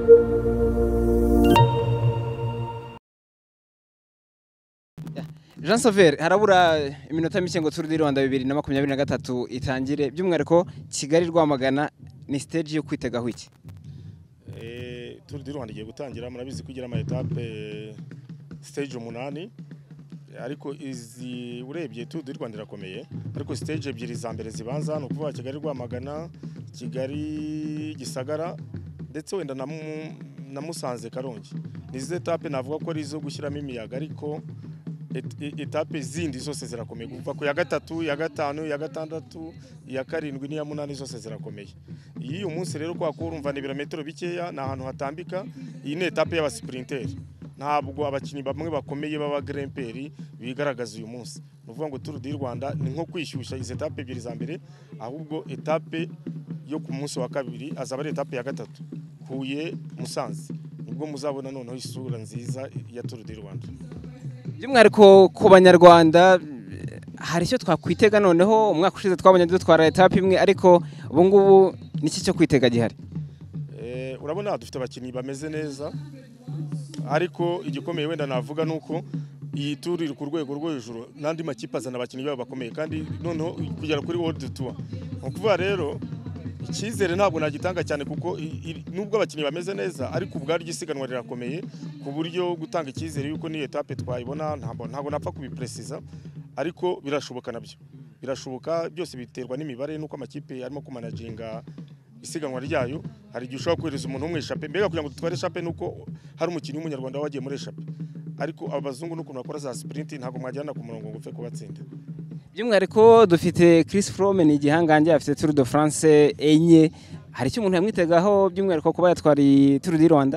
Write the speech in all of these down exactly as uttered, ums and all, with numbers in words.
Jean Sauveur harabura iminota mike ngo Tour du Rwanda bibiri na makumyabiri na gatatu itangire by'umwihariko Kigali Rwamagana ni stage yo kwitegaho iki? Eh Tour du Rwanda igiye gutangira murabizi kugira ama etape stage umunani ariko izi urebye Tour du Rwanda irakomeye ariko stage ebyiri za mbere zibanza no kuvuga Kigali Rwamagana Kigali Gisagara ndetse wenda na na Musanze Karongi nize etape navuga ko ari zo gushyiramo imiyaga ariko etape zindi zose zirakomeye kuva ku ya gatatu ya gatanu ya gatandatu ya karindwi n'iya munani zose zirakomeye. Iyi uyu munsi rero kwa ko urumva ni ibirometero bikeya na ahantu hatambika iyi ni etape y'aba sprinter ntabwo abakinyi bamwe bakomeye baba grimperi bigaragaza uyu munsi nuvuga ngo Tour du Rwanda ni nko kwishyushya izi etape ebyiri za mbere ahubwo etape yo ku munsi wa kabiri azaba ari etape ya gatatu Huye Musanze nibwo muzabona noneho isura nziza ya Tour du Rwanda. By'umwihariko ku banyarwanda hari icyo twakwitega noneho umwaka ushize twabonye dutwara etape imwe ariko ubu ngubu niki cyo kwitega gihari? Eh urabona dufite abakinyi bameze neza ariko igikomeye wenda navuga nuko iyi Tour iri ku rwego rwo hejuru nandi makipe azana abakinyi babo bakomeye kandi noneho kugera kuri World Tour. Ukuvuga rero icyizere ntabwo nagitanga cyane kuko nubwo abakinyi bameze neza ariko ubwari gisiganwa rirakomeye ku buryo gutanga icyizere yuko ni etape twayibona ntabwo ntabwo napfa kubiprecisa ariko birashoboka nabyo birashoboka byose biterwa n'imibare nuko amakipe arimo kumanaginga isiganwa ryayo hari igihe ushobora kohereza umuntu umwe eshape mbega kugira ngo dutware eshape nuko hari umukinyi w'umunyarwanda wagiye muri eshape ariko abazungu nuko bakora za sprint ntabwo mwajyana ku murongo ngo upfe kubatsinda. By'umwihariko dufite Chris Froome ni igihangange afite Tour de France enye hari icyo umuntu yamwitegaho by'umwihariko kuba yatwari Tour du Rwanda?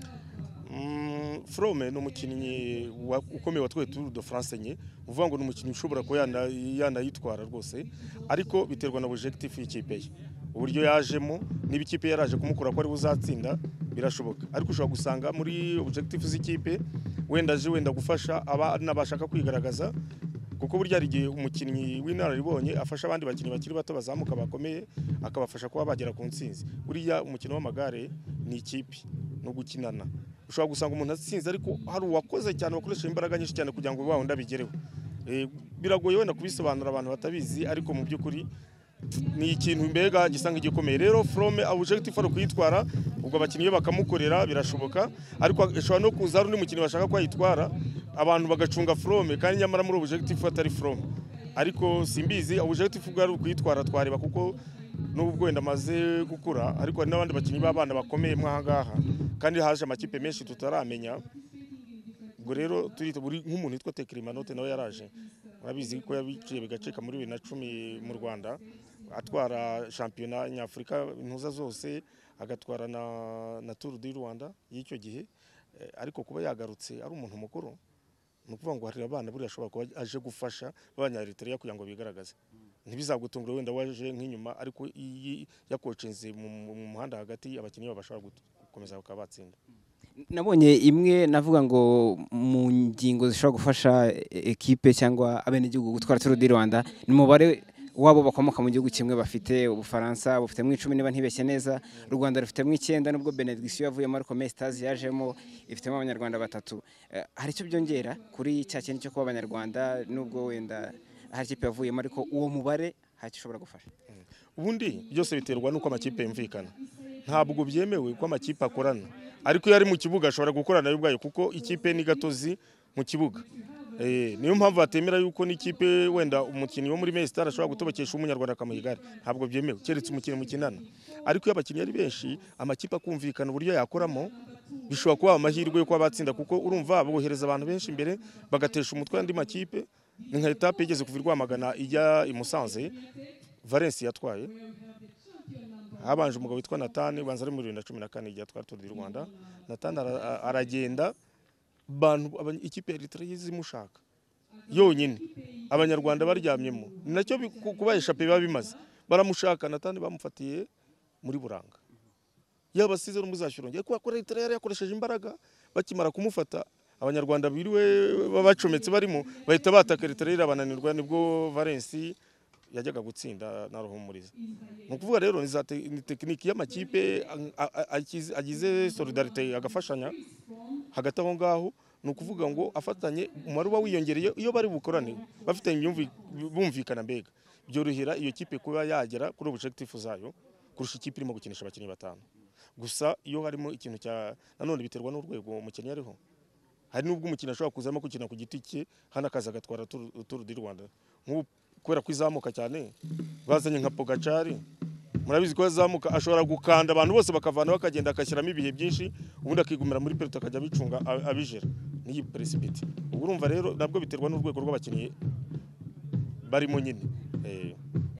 Mm, Froome ni umukinnyi ukomeye watwaye Tour de France enye uvuga ngo ni umukinnyi ushobora ko yana yanayitwara rwose ariko biterwa na objectif y'ikipe ye uburyo yajemo niba ikipe yaraje kumukura ko ari uzatsinda birashoboka ariko ushobora gusanga muri objectif z'ikipe wenda je wenda gufasha abana bashaka kwigaragaza kuko burya ari gihe umukinnyi w'inararibonye afasha abandi bakinnyi bakiri bato bazamuka bakomeye akabafasha kuba bagera ku ntsinzi. Buriya umukino w'amagare ni ikipe no gukinana ushobora gusanga umuntu atsinze ariko hari uwakoze cyane bakoresha imbaraga nyinshi cyane kugira ngo bawo ndabigereho. Eh biragoye wenda kubisobanura abantu batabizi ariko mu by'ukuri ni ikintu mbega gisanga igikomeye rero Froome objectif ari kuyitwara ubwo abakinnyi bakamukorera birashoboka ariko ashobora no kuza ari umukinnyi bashaka kwayitwara abantu bagacunga Froome kandi nyamara muri objectif atari Froome ariko simbizi objectif bwari kuyitwara twareba kuko nubwo wenda maze gukura ariko hari n'abandi bakinnyi b'abana bakomeye mwahangaha kandi haje amakipe menshi tutaramenya ubwo rero turita buri nk'umuntu witwa Tekrimanote nawe yaraje urabizi ko yabiciye bigaceka muri bibiri na cumi mu Rwanda atwara championnat nyafrika intuza zose agatwara na na Tour du Rwanda y'icyo gihe ariko kuba yagarutse ari umuntu mukuru nukuvuga ngo hari abana buri ashobora kuba aje gufasha abanyaritariya kugira ngo bigaragaze ntibizagutungura wenda waje nk'inyuma ariko yakocinze mu muhanda hagati abakinnyi babashobora gukomeza bakabatsinda. Nabonye imwe navuga ngo mu ngingo zishobora gufasha ekipe cyangwa abenegihugu gutwara Tour du Rwanda ni mubare wabo bakomoka mu gihugu kimwe bafite Ubufaransa bufite mu icumi niba ntibeshye neza u Rwanda rufite mu icyenda nubwo Benediction yavuyemo ariko Mestas yajemo ifitemo abanyarwanda batatu. Hari icyo byongera kuri cya kintu cyo kuba abanyarwanda nubwo wenda hari ikipe yavuyemo ariko uwo mubare hacyo ushobora gufasha. Ubundi byose biterwa nuko amakipe yumvikana ntabwo byemewe ko amakipe akorana ariko yari mu kibuga ashobora gukorana nayo ubwayo kuko ikipe ni gatozi mu kibuga. Eh niyo mpamvu batemera yuko n'ikipe wenda umukinnyi wo muri Mestar ashobora gutobokesha umunyarwanda akamuyigara ntabwo byemewe keretse umukinnyi mukinana ariko iyo abakinnyi ari benshi amakipe akumvikana uburyo yakoramo bishobora kuba amahirwe yo kuba batsinda kuko urumva bohereza abantu benshi imbere bagatesha umutwe andi makipe ni nka etape igeze kuvirwa Magana ijya i Musanze Valence yatwaye habanje umugabo witwa Nathan banza ari muri bibiri na cumi na kane igihe atwara Tour du Rwanda Nathan aragenda bantu ikipe Eritrea zimushaka yonyine abanyarwanda baryamyemo nacyo kuba eshape biba bimaze baramushaka Nathan bamufatiye muri Buranga yabasize n'umuzashyuronge kuko Eritrea yari yakoresheje imbaraga bakimara kumufata abanyarwanda biriwe babacometse barimo bahita bataka Eritrea irabananirwa nibwo Valence yajyaga gutsinda na Ruhumuriza. Mu kuvuga rero ni za tekiniki y'amakipe agize solidarite agafashanya hagati aho ngaho, ni ukuvuga ngo afatanye umubare uba wiyongereye iyo bari bukorane bafitanye bumvikana, mbega byorohera iyo kipe kuba yagera kuri objectif zayo kurusha ikipe irimo gukinisha abakinnyi batanu. Gusa iyo harimo ikintu cya nanone biterwa n'urwego umukinnyi ariho. Hari nubwo umukinnyi ashobora kuzamo gukina ku giti cye hana akaza agatwara Tour du Rwanda, nk'ubu kubera kwizamuka cyane bazanye nka Pogacari, murabizi ko azamuka ashobora gukanda abantu bose bakavana bakagenda akashyiramo ibihe byinshi, ubundi akigumira muri peloton akajya bicunga abijera n'iyi precipitate. Ubwo urumva rero nabwo biterwa n'urwego rw'abakinnyi barimo nyine.